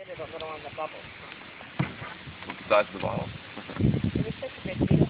Did it a little on the bubble. What's the size of the bottle? It was such a big deal.